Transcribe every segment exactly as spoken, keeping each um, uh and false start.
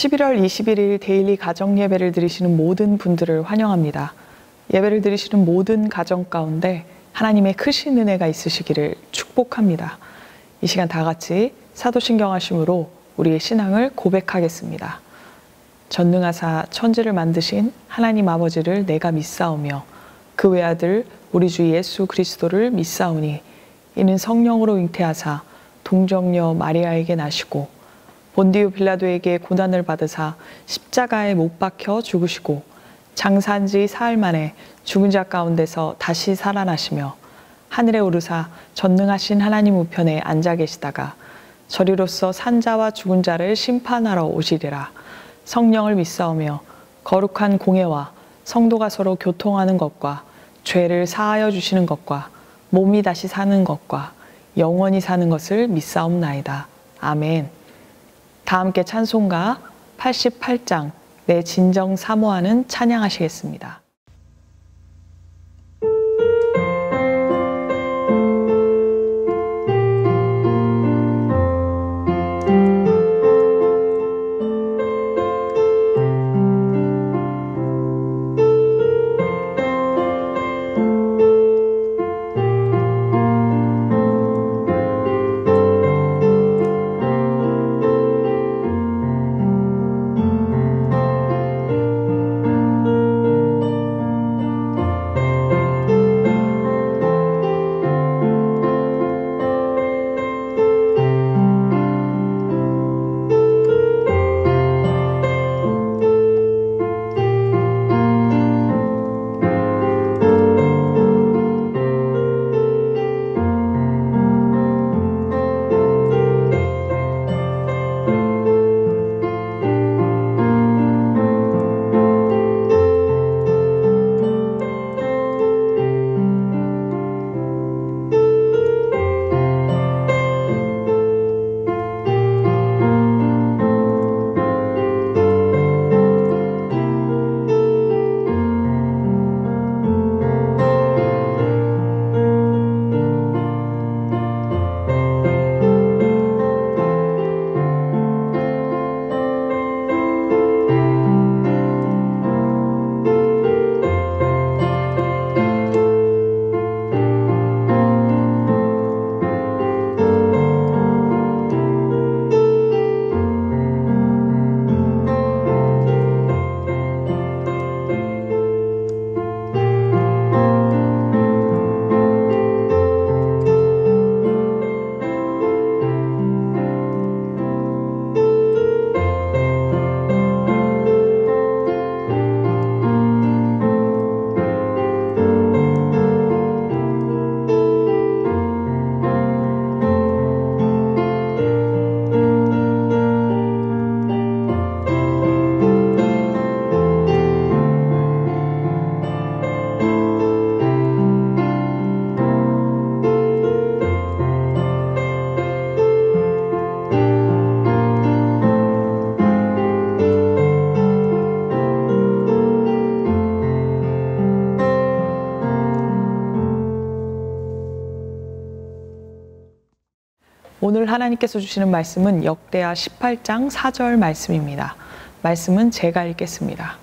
십일월 이십일일 데일리 가정 예배를 드리시는 모든 분들을 환영합니다. 예배를 드리시는 모든 가정 가운데 하나님의 크신 은혜가 있으시기를 축복합니다. 이 시간 다 같이 사도신경하심으로 우리의 신앙을 고백하겠습니다. 전능하사 천지를 만드신 하나님 아버지를 내가 믿사오며 그 외아들 우리 주 예수 그리스도를 믿사오니 이는 성령으로 잉태하사 동정녀 마리아에게 나시고 본디오 빌라도에게 고난을 받으사 십자가에 못 박혀 죽으시고 장사한 지 사흘 만에 죽은 자 가운데서 다시 살아나시며 하늘에 오르사 전능하신 하나님 우편에 앉아 계시다가 저리로서 산자와 죽은 자를 심판하러 오시리라. 성령을 믿사오며 거룩한 공예와 성도가 서로 교통하는 것과 죄를 사하여 주시는 것과 몸이 다시 사는 것과 영원히 사는 것을 믿사옵나이다. 아멘. 다 함께 찬송가 팔십팔 장 내 진정 사모하는 찬양하시겠습니다. 오늘 하나님께서 주시는 말씀은 역대하 십팔 장 사 절 말씀입니다. 말씀은 제가 읽겠습니다.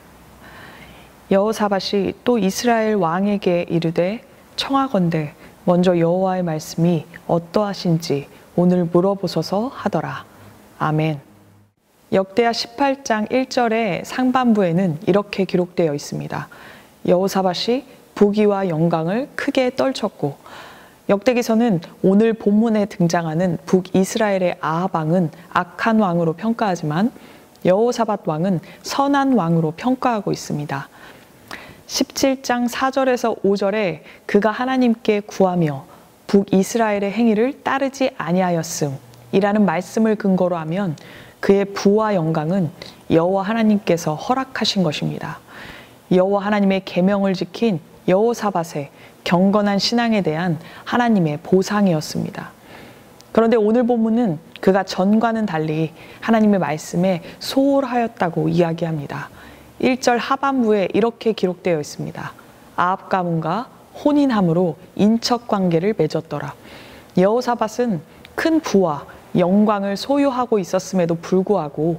여호사밧이 또 이스라엘 왕에게 이르되 청하건대 먼저 여호와의 말씀이 어떠하신지 오늘 물어보소서 하더라. 아멘. 역대하 십팔 장 일 절의 상반부에는 이렇게 기록되어 있습니다. 여호사밧이 부귀와 영광을 크게 떨쳤고, 역대기서는 오늘 본문에 등장하는 북이스라엘의 아합 왕은 악한 왕으로 평가하지만 여호사밧 왕은 선한 왕으로 평가하고 있습니다. 십칠 장 사 절에서 오 절에 그가 하나님께 구하며 북이스라엘의 행위를 따르지 아니하였음이라는 말씀을 근거로 하면 그의 부와 영광은 여호와 하나님께서 허락하신 것입니다. 여호와 하나님의 계명을 지킨 여호사밧의 경건한 신앙에 대한 하나님의 보상이었습니다. 그런데 오늘 본문은 그가 전과는 달리 하나님의 말씀에 소홀하였다고 이야기합니다. 일 절 하반부에 이렇게 기록되어 있습니다. 아합 가문과 혼인함으로 인척관계를 맺었더라. 여호사밧은 큰 부와 영광을 소유하고 있었음에도 불구하고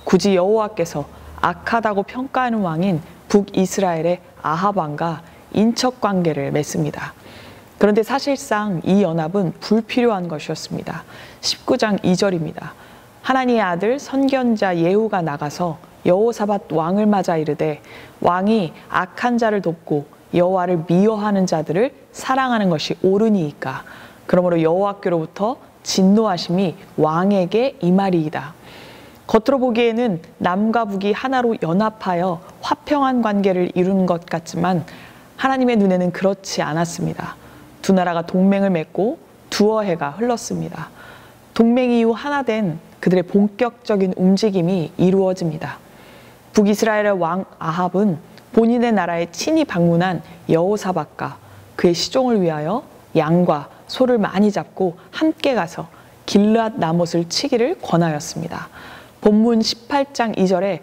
굳이 여호와께서 악하다고 평가하는 왕인 북이스라엘의 아합 왕과 인척 관계를 맺습니다. 그런데 사실상 이 연합은 불필요한 것이었습니다. 십구 장 이 절입니다. 하나님의 아들 선견자 예후가 나가서 여호사밧 왕을 맞아 이르되 왕이 악한 자를 돕고 여호와를 미워하는 자들을 사랑하는 것이 옳으니이까. 그러므로 여호와께로부터 진노하심이 왕에게 임하리이다. 겉으로 보기에는 남과 북이 하나로 연합하여 화평한 관계를 이룬 것 같지만 하나님의 눈에는 그렇지 않았습니다. 두 나라가 동맹을 맺고 두어 해가 흘렀습니다. 동맹 이후 하나 된 그들의 본격적인 움직임이 이루어집니다. 북이스라엘의 왕 아합은 본인의 나라에 친히 방문한 여호사밧과 그의 시종을 위하여 양과 소를 많이 잡고 함께 가서 길르앗 라못을 치기를 권하였습니다. 본문 십팔 장 이 절에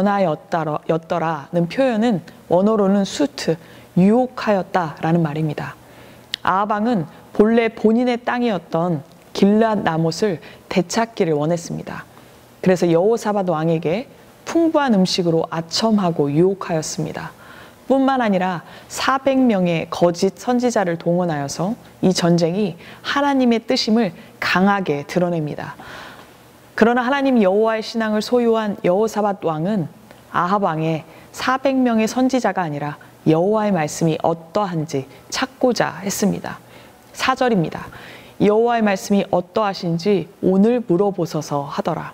권하였더라는 표현은 원어로는 수트, 유혹하였다라는 말입니다. 아합 왕은 본래 본인의 땅이었던 길르앗 라못을 되찾기를 원했습니다. 그래서 여호사밧 왕에게 풍부한 음식으로 아첨하고 유혹하였습니다. 뿐만 아니라 사백 명의 거짓 선지자를 동원하여서 이 전쟁이 하나님의 뜻임을 강하게 드러냅니다. 그러나 하나님 여호와의 신앙을 소유한 여호사밧 왕은 아합 왕의 사백 명의 선지자가 아니라 여호와의 말씀이 어떠한지 찾고자 했습니다. 사 절입니다. 여호와의 말씀이 어떠하신지 오늘 물어보소서 하더라.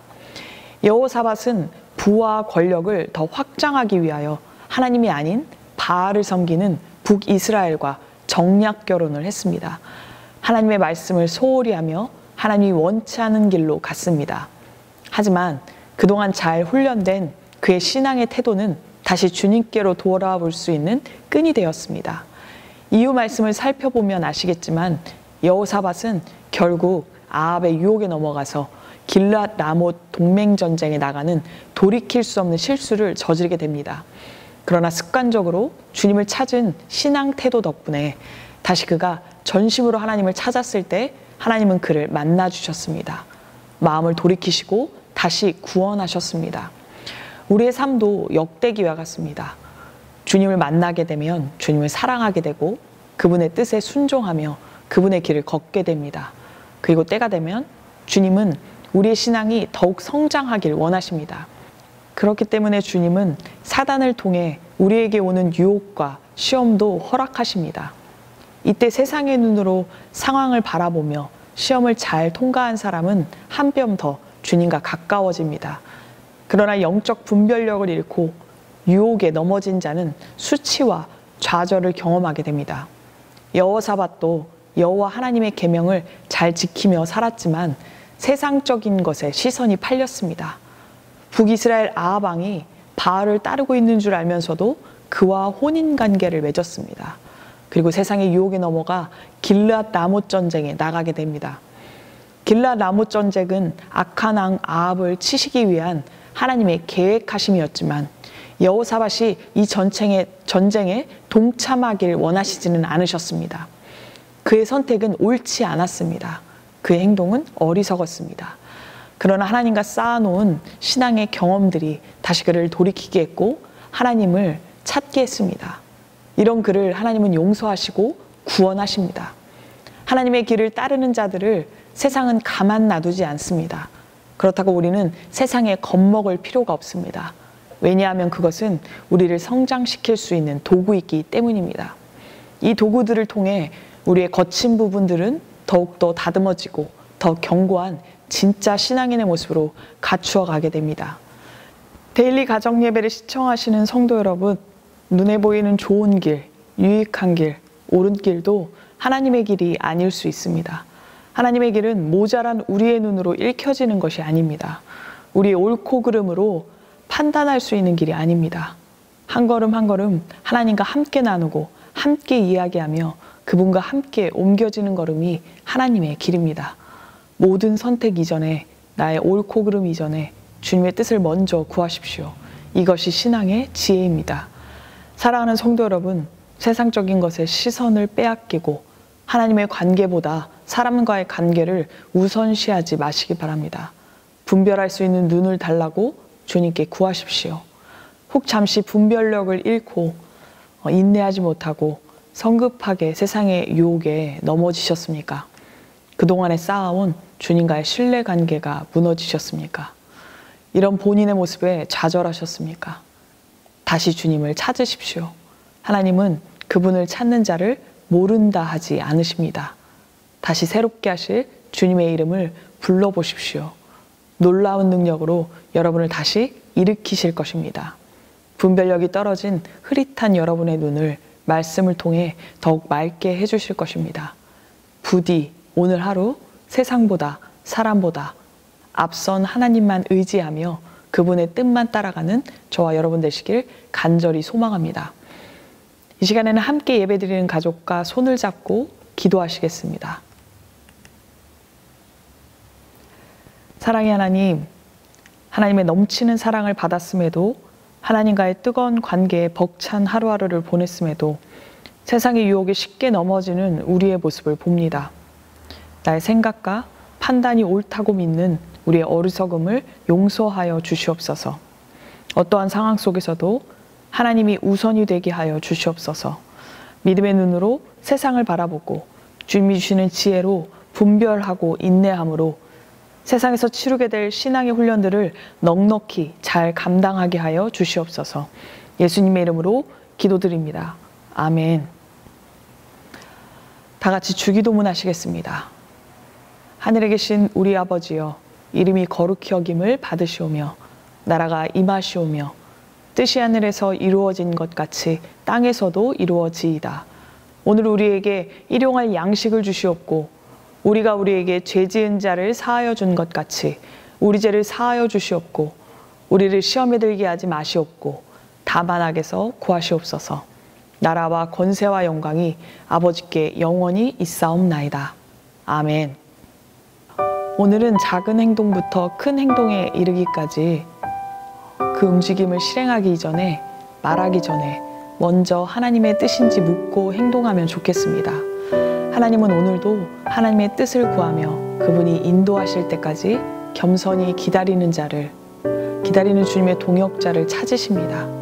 여호사밧은 부와 권력을 더 확장하기 위하여 하나님이 아닌 바알을 섬기는 북이스라엘과 정략 결혼을 했습니다. 하나님의 말씀을 소홀히 하며 하나님이 원치 않은 길로 갔습니다. 하지만 그동안 잘 훈련된 그의 신앙의 태도는 다시 주님께로 돌아올 수 있는 끈이 되었습니다. 이후 말씀을 살펴보면 아시겠지만 여호사밧은 결국 아합의 유혹에 넘어가서 길르앗 라못 동맹 전쟁에 나가는 돌이킬 수 없는 실수를 저지르게 됩니다. 그러나 습관적으로 주님을 찾은 신앙 태도 덕분에 다시 그가 전심으로 하나님을 찾았을 때 하나님은 그를 만나 주셨습니다. 마음을 돌이키시고 다시 구원하셨습니다. 우리의 삶도 역대기와 같습니다. 주님을 만나게 되면 주님을 사랑하게 되고 그분의 뜻에 순종하며 그분의 길을 걷게 됩니다. 그리고 때가 되면 주님은 우리의 신앙이 더욱 성장하길 원하십니다. 그렇기 때문에 주님은 사단을 통해 우리에게 오는 유혹과 시험도 허락하십니다. 이때 세상의 눈으로 상황을 바라보며 시험을 잘 통과한 사람은 한 뼘 더 주님과 가까워집니다. 그러나 영적 분별력을 잃고 유혹에 넘어진 자는 수치와 좌절을 경험하게 됩니다. 여호사밧도 여호와 하나님의 계명을 잘 지키며 살았지만 세상적인 것에 시선이 팔렸습니다. 북이스라엘 아합 왕이 바알을 따르고 있는 줄 알면서도 그와 혼인관계를 맺었습니다. 그리고 세상의 유혹에 넘어가 길르앗 라못 전쟁에 나가게 됩니다. 길르앗 라못 전쟁은 악한 왕 아합을 치시기 위한 하나님의 계획하심이었지만 여호사밧이 이 전쟁에, 전쟁에 동참하길 원하시지는 않으셨습니다. 그의 선택은 옳지 않았습니다. 그의 행동은 어리석었습니다. 그러나 하나님과 쌓아놓은 신앙의 경험들이 다시 그를 돌이키게 했고 하나님을 찾게 했습니다. 이런 그를 하나님은 용서하시고 구원하십니다. 하나님의 길을 따르는 자들을 세상은 가만 놔두지 않습니다. 그렇다고 우리는 세상에 겁먹을 필요가 없습니다. 왜냐하면 그것은 우리를 성장시킬 수 있는 도구이기 때문입니다. 이 도구들을 통해 우리의 거친 부분들은 더욱더 다듬어지고 더 견고한 진짜 신앙인의 모습으로 갖추어 가게 됩니다. 데일리 가정 예배를 시청하시는 성도 여러분, 눈에 보이는 좋은 길, 유익한 길, 옳은 길도 하나님의 길이 아닐 수 있습니다. 하나님의 길은 모자란 우리의 눈으로 읽혀지는 것이 아닙니다. 우리의 옳고 그름으로 판단할 수 있는 길이 아닙니다. 한 걸음 한 걸음 하나님과 함께 나누고 함께 이야기하며 그분과 함께 옮겨지는 걸음이 하나님의 길입니다. 모든 선택 이전에, 나의 옳고 그름 이전에 주님의 뜻을 먼저 구하십시오. 이것이 신앙의 지혜입니다. 사랑하는 성도 여러분, 세상적인 것에 시선을 빼앗기고 하나님의 관계보다 사람과의 관계를 우선시하지 마시기 바랍니다. 분별할 수 있는 눈을 달라고 주님께 구하십시오. 혹 잠시 분별력을 잃고 인내하지 못하고 성급하게 세상의 유혹에 넘어지셨습니까? 그동안에 쌓아온 주님과의 신뢰관계가 무너지셨습니까? 이런 본인의 모습에 좌절하셨습니까? 다시 주님을 찾으십시오. 하나님은 그분을 찾는 자를 모른다 하지 않으십니다. 다시 새롭게 하실 주님의 이름을 불러보십시오. 놀라운 능력으로 여러분을 다시 일으키실 것입니다. 분별력이 떨어진 흐릿한 여러분의 눈을 말씀을 통해 더욱 맑게 해주실 것입니다. 부디 오늘 하루 세상보다 사람보다 앞선 하나님만 의지하며 그분의 뜻만 따라가는 저와 여러분 되시길 간절히 소망합니다. 이 시간에는 함께 예배드리는 가족과 손을 잡고 기도하시겠습니다. 사랑의 하나님, 하나님의 넘치는 사랑을 받았음에도 하나님과의 뜨거운 관계에 벅찬 하루하루를 보냈음에도 세상의 유혹에 쉽게 넘어지는 우리의 모습을 봅니다. 나의 생각과 판단이 옳다고 믿는 우리의 어리석음을 용서하여 주시옵소서. 어떠한 상황 속에서도 하나님이 우선이 되게 하여 주시옵소서. 믿음의 눈으로 세상을 바라보고 주님이 주시는 지혜로 분별하고 인내함으로 세상에서 치르게 될 신앙의 훈련들을 넉넉히 잘 감당하게 하여 주시옵소서. 예수님의 이름으로 기도드립니다. 아멘. 다 같이 주기도문 하시겠습니다. 하늘에 계신 우리 아버지여, 이름이 거룩히 여김을 받으시오며 나라가 임하시오며 뜻이 하늘에서 이루어진 것 같이 땅에서도 이루어지이다. 오늘 우리에게 일용할 양식을 주시옵고 우리가 우리에게 죄 지은 자를 사하여 준 것 같이 우리 죄를 사하여 주시옵고 우리를 시험에 들게 하지 마시옵고 다만 악에서 구하시옵소서. 나라와 권세와 영광이 아버지께 영원히 있사옵나이다. 아멘. 오늘은 작은 행동부터 큰 행동에 이르기까지 그 움직임을 실행하기 이전에 말하기 전에 먼저 하나님의 뜻인지 묻고 행동하면 좋겠습니다. 하나님은 오늘도 하나님의 뜻을 구하며 그분이 인도하실 때까지 겸손히 기다리는 자를, 기다리는 주님의 동역자를 찾으십니다.